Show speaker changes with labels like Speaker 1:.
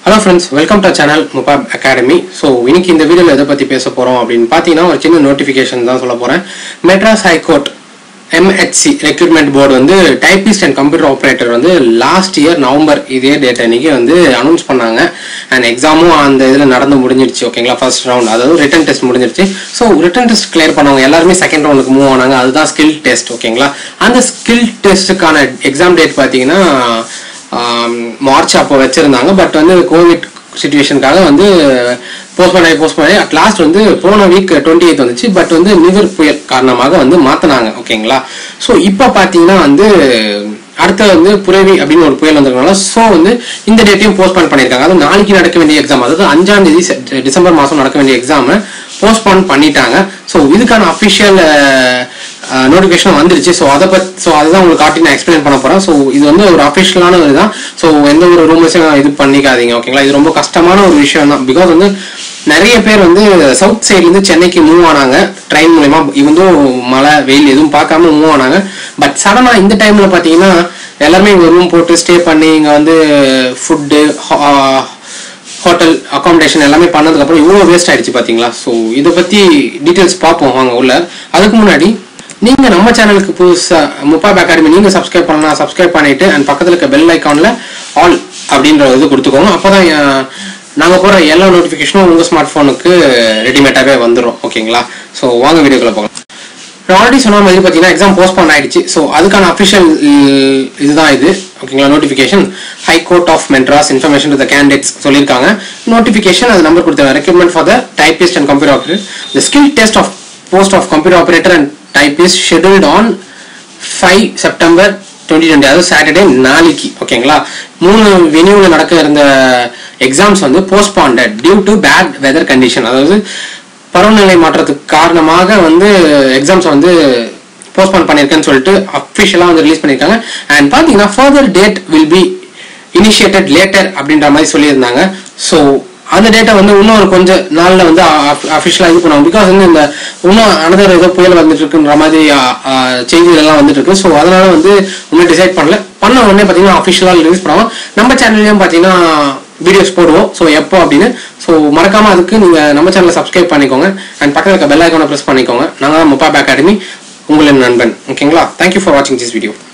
Speaker 1: Hello friends, welcome to our channel Mupab Academy. So இன்னைக்கு இந்த வீடியோல எதை பத்தி பேச போறோம் அப்படினு பாத்தீங்கன்னா ஒரு சின்ன நோட்டிஃபிகேஷன் தான் சொல்ல போறேன். Madras High Court MHC recruitment board வந்து typist and computer operator வந்து last year November இதே டேட் அன்னைக்கு வந்து அனௌன்ஸ் பண்ணாங்க. and எக்ஸாமும் அந்த இதுல நடந்து முடிஞ்சிருச்சு. ஓகேங்களா, ஃபர்ஸ்ட் ரவுண்ட் அதாவது ரிட்டன் டெஸ்ட் முடிஞ்சிருச்சு. சோ ரிட்டன் டெஸ்ட் கிளியர் பண்ணவங்க எல்லாரும் செகண்ட் ரவுண்டுக்கு மூவ் ஆனாங்க. அதுதான் ஸ்கில் டெஸ்ட். ஓகேங்களா, அந்த ஸ்கில் டெஸ்டுக்கான எக்ஸாம் டேட் பாத்தீங்கன்னா மார்ச் அப்போ வச்சிருந்தாங்க. பட் வந்து கோவிட் சிச்சுவேஷனுக்காக வந்து போஸ்ட் பண்ணி அட் லாஸ்ட் வந்து போன வீக் 28 வந்துச்சு. பட் வந்து நிவர் புயல் காரணமாக வந்து மாத்தினாங்க. ஓகேங்களா, ஸோ இப்போ பார்த்தீங்கன்னா வந்து அடுத்த வந்து புரவி அப்படின்னு ஒரு புயல் வந்திருக்கனால ஸோ வந்து இந்த டேட்டையும் போஸ்ட்போன் பண்ணியிருக்காங்க. அது நாளைக்கு நடக்க வேண்டிய எக்ஸாம், அதாவது 5ஆம் தேதி டிசம்பர் மாதம் நடக்க வேண்டிய எக்ஸாமை போஸ்ட்போன் பண்ணிட்டாங்க. ஸோ இதுக்கான அஃபிஷியல் நோட்டிஃபிகேஷன் வந்துருச்சு. ஸோ அதுதான் உங்களுக்கு காட்டி நான் எக்ஸ்பிளைன் பண்ண போறேன். ஸோ இது வந்து ஒரு அஃபிஷியலான இதுதான். ஸோ எந்த ஒரு ரூமர்ஸையும் இது பண்ணிக்காதீங்க. ஓகேங்களா, இது ரொம்ப கஷ்டமான ஒரு விஷயம் தான். பிகாஸ் வந்து நிறைய பேர் வந்து சவுத் சைட்லேருந்து சென்னைக்கு மூவ் ஆனாங்க ட்ரெயின் மூலமா. இவந்தும் மழை வெயில் எதுவும் பார்க்காம மூவ் ஆனாங்க. பட் சடனாக இந்த டைம்ல பார்த்தீங்கன்னா எல்லாருமே இங்கே ரூம் போட்டு ஸ்டே பண்ணி இங்கே வந்து ஃபுட்டு ஹோட்டல் அகாமடேஷன் எல்லாமே பண்ணதுக்கப்புறம் இவ்வளோ வேஸ்ட் ஆயிடுச்சு பார்த்தீங்களா. ஸோ இதை பற்றி டீட்டெயில்ஸ் பார்ப்போம் வாங்க உள்ள. அதுக்கு முன்னாடி நீங்கள் நம்ம சேனலுக்கு புதுசாக முப்பாப் அகாடமி நீங்கள் சப்ஸ்கிரைப் பண்ணலாம், சப்ஸ்கிரைப் பண்ணிட்டு அண்ட் பக்கத்தில் இருக்க பெல் ஐக்கானில் ஆல் அப்படின்ற இது கொடுத்துக்கோங்க. அப்போ தான் நாங்கள் போகிற எல்லா நோட்டிஃபிகேஷனும் உங்கள் ஸ்மார்ட் ஃபோனுக்கு ரெடிமேடாகவே வந்துடும். ஓகேங்களா, ஸோ வாங்க வீடியோக்குள்ள போகலாம். ஆல்ரெடி சொன்ன மாதிரி பார்த்தீங்கன்னா எக்ஸாம் போஸ்ட்போன் ஆயிடுச்சு. ஸோ அதுக்கான அஃபிஷியல் இதுதான் இது. ஓகேங்களா, notification High Court of Madras information to the candidates சொல்லியிருக்காங்க. நோட்டிஃபிகேஷன் அது நம்பர் கொடுத்தாங்க. Recruitment for the typist and computer operator. The skill test of post of computer operator and typist scheduled on 5 September 2020, அதாவது Saturday நாளைக்கு. ஓகேங்களா, 3 வென்யூவில் நடக்க இருந்த exams வந்து postponed due to bad weather condition, அதாவது பருவநிலை மாற்றத்துக்கு காரணமாக வந்து எக்ஸாம்ஸ் வந்து போஸ்ட்போன் பண்ணியிருக்கேன்னு சொல்லிட்டு அஃபிஷியலாக வந்து ரிலீஸ் பண்ணியிருக்காங்க. அண்ட் பார்த்தீங்கன்னா further date will be initiated later அப்படின்ற மாதிரி சொல்லியிருந்தாங்க. ஸோ அந்த டேட்டை வந்து இன்னும் ஒரு கொஞ்சம் நாளில் வந்து அஃபிஷியலாக இது பண்ணுவாங்க. பிகாஸ் வந்து இந்த இன்னும் அனதர் ஏதோ புயல் வந்துட்டு இருக்குன்ற மாதிரி செய்திகள்லாம் வந்துட்டு இருக்கு. ஸோ அதனால வந்து இன்னும் டிசைட் பண்ண உடனே பார்த்தீங்கன்னா அஃபிஷியலாக ரிலீஸ் பண்ணுவோம். நம்ம சேனல்லையும் பார்த்தீங்கன்னா வீடியோஸ் போடுவோம். ஸோ எப்போ அப்படின்னு ஸோ மறக்காம அதுக்கு நீங்கள் நம்ம சேனலை சப்ஸ்கிரைப் பண்ணிக்கோங்க அண்ட் பக்கத்தில் இருக்க பெல் ஐக்கானை ப்ரெஸ் பண்ணிக்கோங்க. நாங்கள் தான் முப்பாப் அகாடமி, உங்களின் நண்பன். ஓகேங்களா, தேங்க்யூ ஃபார் வாட்சிங் திஸ் வீடியோ.